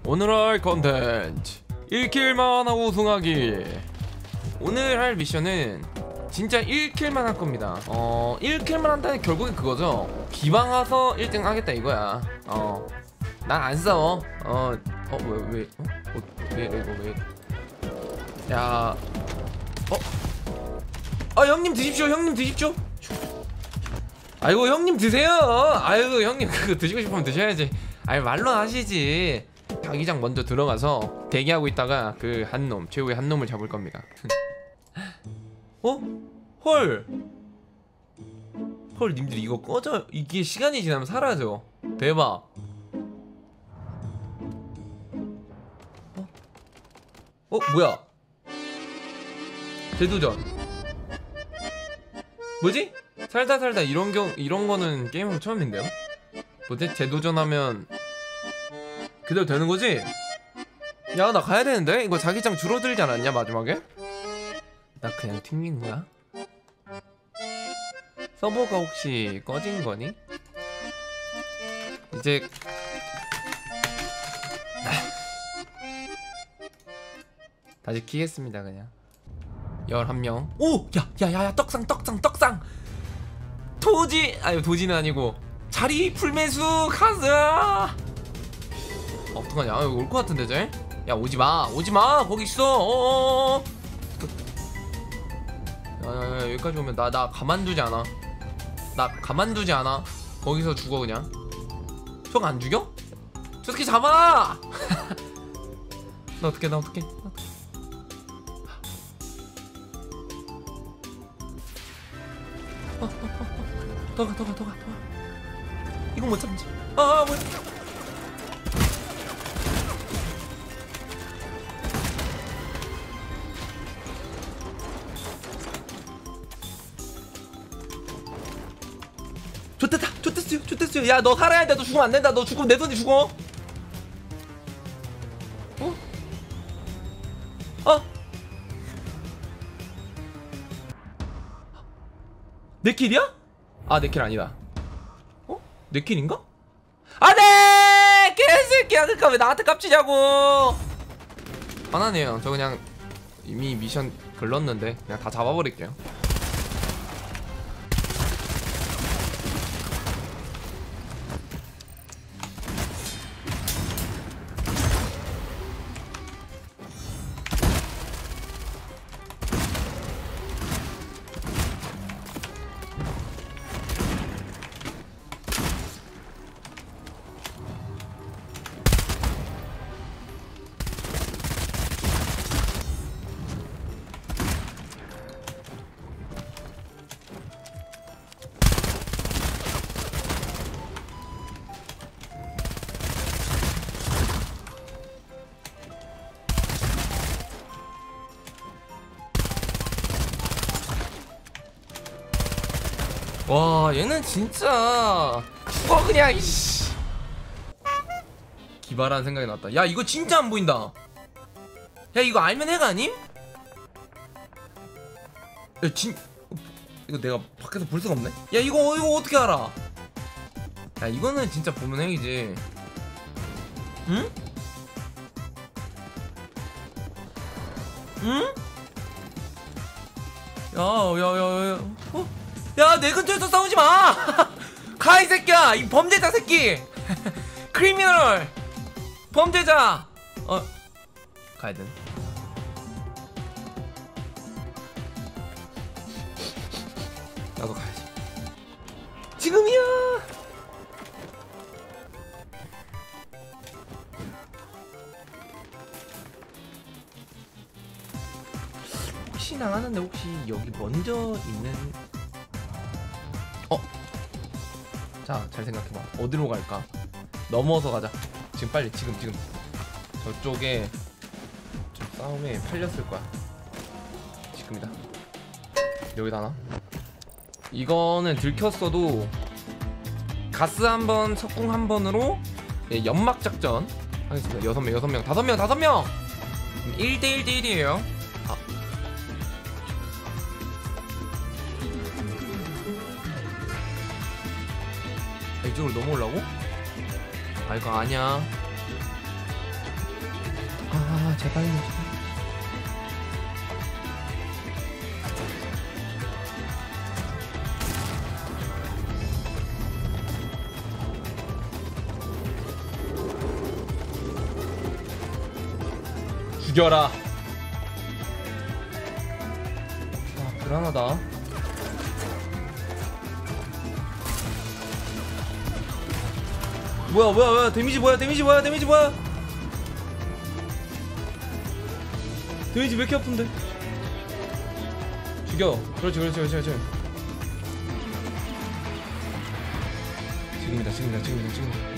오늘 할 컨텐츠 1킬만 하고 우승하기. 오늘 할 미션은 진짜 1킬만 할 겁니다. 1킬만 한다는 결국엔 그거죠. 기방와서 1등 하겠다 이거야. 난 안 싸워. 왜 이거 왜? 야, 형님 드십시오. 형님 드십시오. 아이고 형님 드세요. 아이고 형님 그거 드시고 싶으면 드셔야지. 아이 말로 하시지. 자기장 먼저 들어가서 대기하고 있다가 그 한 놈, 최후의 한 놈을 잡을 겁니다. 헐 님들 이거 꺼져. 이게 시간이 지나면 사라져. 대박. 뭐야? 재도전. 뭐지? 살다 이런 거는 게임은 처음인데요? 뭐지? 재도전하면 그대로 되는 거지? 야, 나 가야 되는데? 이거 자기장 줄어들지 않았냐 마지막에? 나 그냥 튕긴 거야? 서버가 혹시 꺼진 거니? 이제 다시 키겠습니다 그냥. 11명. 오! 야 떡상 도지는 아니고 자리 풀매수 가자. 어떡하냐. 여기 올 것 같은데 쟤? 야 오지마 거기 있어. 야 여기까지 오면 나 가만두지 않아. 거기서 죽어 그냥. 저거 안 죽여? 저 새끼 잡아. 나 어떡해. 더 가. 이거 못 참지. 뭐야. 좋댔어요. 야, 너 살아야 돼. 너 죽으면 안 된다. 너 죽으면 내 손이 죽어. 내 킬이야? 내 킬 아니다. 내 킬인가? 안돼! 개새끼야. 그니까 왜 나한테 깝치냐고. 화나네요. 저 그냥 이미 미션 글렀는데 그냥 다 잡아버릴게요. 와, 얘는 진짜 죽어 그냥. 이씨. 기발한 생각이 났다. 야, 이거 진짜 안 보인다. 야, 이거 알면 해가 아님? 야, 이거 내가 밖에서 볼 수가 없네. 야, 이거 어떻게 알아? 야, 이거는 진짜 보면 핵이지. 응? 야, 내 근처에서 싸우지 마! 가, 이 새끼야! 이 범죄자 새끼! 크리미널! 범죄자! 가야 돼. 나도 가야지. 지금이야! 혹시 나가는데 혹시 여기 먼저 있는 자, 잘 생각해봐. 어디로 갈까? 넘어서 가자. 지금 빨리. 지금 저쪽에 좀 싸움에 팔렸을 거야. 지금이다. 여기다 하나. 이거는 들켰어도 가스 한 번, 석궁 한 번으로 연막 작전 하겠습니다. 6명, 5명 1대1대1이에요 이쪽으로 넘어오려고? 이거 아니야. 제발요. 죽여라. 아, 불안하다. 뭐야 데미지 뭐야 데미지 왜 이렇게 아픈데. 죽여. 그렇지 지금이다